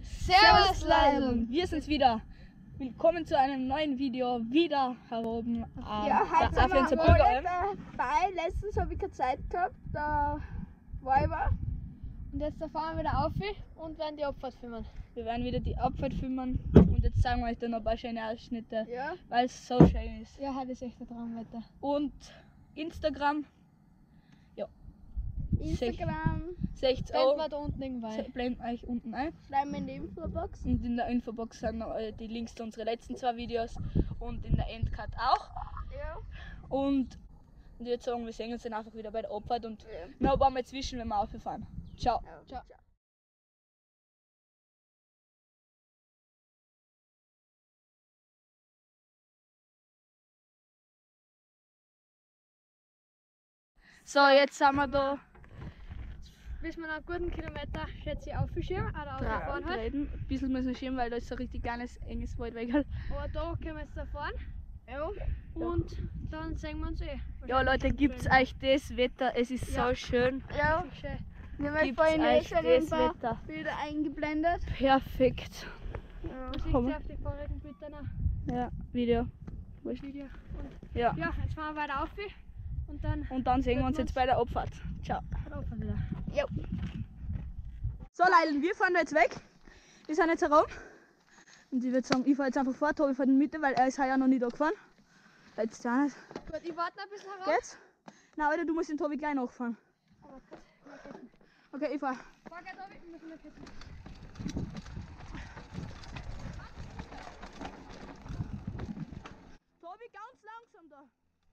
Servus Leute, wir sind's wieder. Willkommen zu einem neuen Video, wieder heroben ja, heute sind wir dabei. Letztens habe ich keine Zeit gehabt, da war ich mal. Und jetzt fahren wir wieder auf und werden die Abfahrt filmen. Wir werden wieder die Abfahrt filmen und jetzt zeigen wir euch dann noch ein paar schöne Ausschnitte, ja, weil es so schön ist. Ja, heute ist echt ein Traumwetter. Und Instagram, ja. Instagram, seht blenden wir da unten irgendwann. Blenden euch unten ein. Schreiben wir in die Infobox. Und in der Infobox sind noch die Links zu unseren letzten 2 Videos und in der Endcard auch. Ja. Und ich würde sagen, wir sehen uns dann einfach wieder bei der Abfahrt und Ja. noch ein paar Mal zwischen, wenn wir auffahren. Ciao. Ja. Ciao. So, jetzt sind wir da. Bis wir noch einen guten Kilometer, schätze ich, aufschieben oder auffahren halt. Ein bisschen müssen wir schieben, weil da ist so ein richtig kleines, enges Waldweg. Aber da können wir jetzt da fahren. Ja. Und dann sehen wir uns eh. Ja Leute, gibt's euch das Wetter? Es ist so schön. Ja. Schön. Wir haben vorhin das Wetter. Wieder eingeblendet. Perfekt. Ja. Du siehst ja auf die vorigen Bilder noch. Ja, Video. Video. Und Ja. ja, jetzt fahren wir weiter auf. Und dann sehen wir uns jetzt bei der Abfahrt. Ciao. wieder. Jo. So Leute, wir fahren da jetzt weg. Wir sind jetzt herum. Und ich würde sagen, ich fahre jetzt einfach vor, Tobi fährt in die Mitte, weil er ist ja noch nie da gefahren. Jetzt ja nicht. Gut, ich warte noch ein bisschen herum. Geht's? Nein, Alter, du musst den Tobi gleich nachfahren. Aber gut, Okay, ich fahr. fahr gleich da mit mir Kitten. Tobi, ganz langsam da.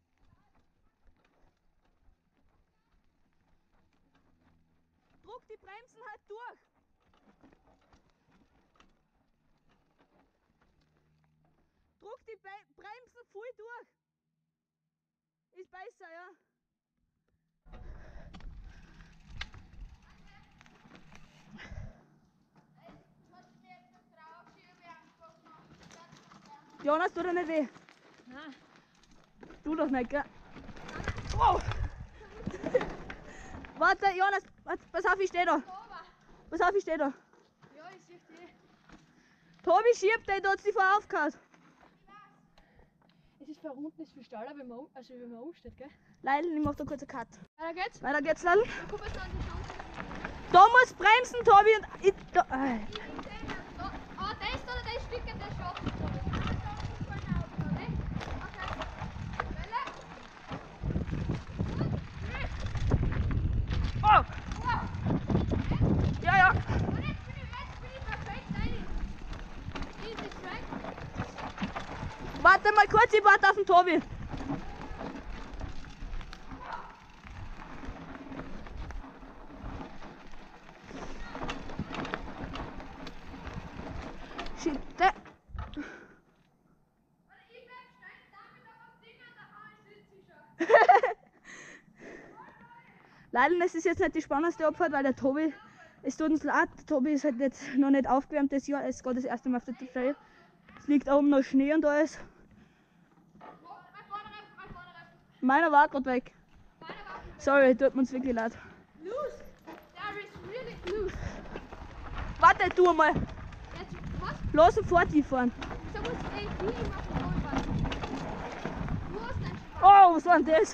Druck die Bremsen halt durch. Druck die Bremsen voll durch. Ist besser, ja. Jonas, tu dir nicht weh. Nein. Tu doch nicht, gell? Wow! Warte, Jonas, pass auf, ich stehe da. Pass auf, ich stehe da. Ja, ich sehe dich. Tobi, schieb den, da hat's die vorher aufgehört. Es ist verunten, ist viel steiler, wenn man umsteht, gell? Leil, ich mach da kurz einen Cut. Weiter geht's. Weiter geht's, Leil. Guck mal, da an die Chance. Da muss bremsen, Tobi, und ich, da, Ah, das oder das Stück, das schafft es. Oh! Ja, ja. Warte mal kurz, ich warte auf den Tobi. Shit. Leider, das ist jetzt nicht die spannendste Abfahrt, weil der Tobi, es tut uns leid, der Tobi ist halt jetzt noch nicht aufgewärmt das Jahr, es ist gerade das erste Mal auf der Trail. Es liegt oben noch Schnee und alles. Meiner war gerade weg. Sorry, tut uns wirklich leid. Loose. There is really loose. Warte, tu mal. Jetzt, was? Lass ihn vor dir fahren. So muss ich wie ich mach den Vollball. Du hast einen Spaß. Oh, was war denn das?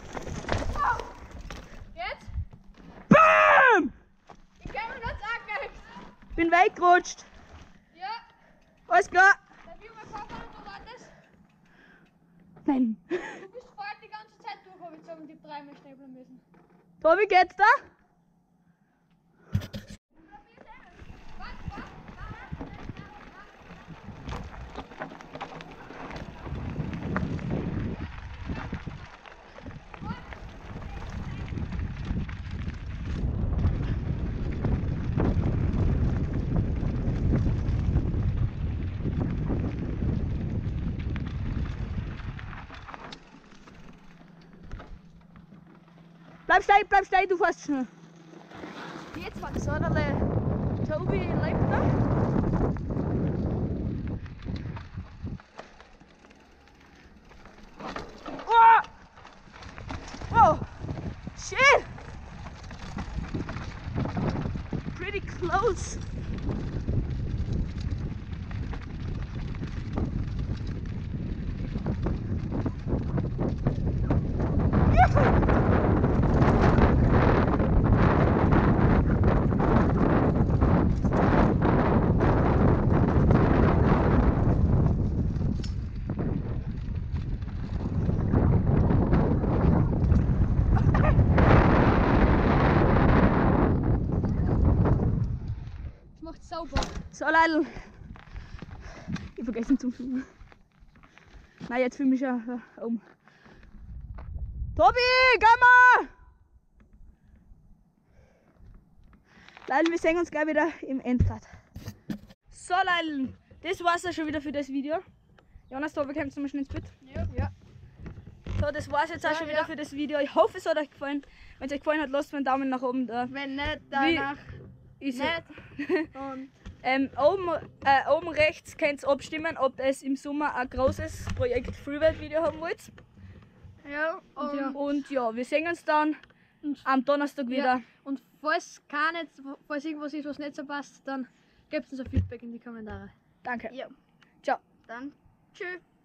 Jetzt? BAM! Ich kann mir das angeguckt. Bin weggerutscht. Ja. Alles klar. Darf ich mal fahren und du wartest? Nein. Du bist vorher die ganze Zeit durch, habe ich gesagt, und die 3 Mal schnäbeln müssen. Tobi, geht's da? Bleib stehen, du fährst schnell. Jetzt war So, der Tobi lebt noch. Oh! Oh! Shit! Pretty close. So, Leute. Ich vergesse zum Filmen. Nein, jetzt filme ich ja um. Tobi, komm mal! Leute, wir sehen uns gleich wieder im Endcut. So, Leute, das war's ja schon wieder für das Video. Jonas, Tobi, kommst du mal schnell ins Bett? Ja. So, das war's jetzt auch schon wieder für das Video. Ich hoffe, es hat euch gefallen. Wenn es euch gefallen hat, lasst mir einen Daumen nach oben da. Wenn nicht, danach Ist nicht. Und oben rechts könnt ihr abstimmen, ob ihr im Sommer ein großes Projekt Freeride-Video haben wollt. ja, Und ja, wir sehen uns dann am Donnerstag wieder. Und falls irgendwas ist, was nicht so passt, dann gebt uns ein Feedback in die Kommentare. Danke. Ja. Ciao. Dann tschüss.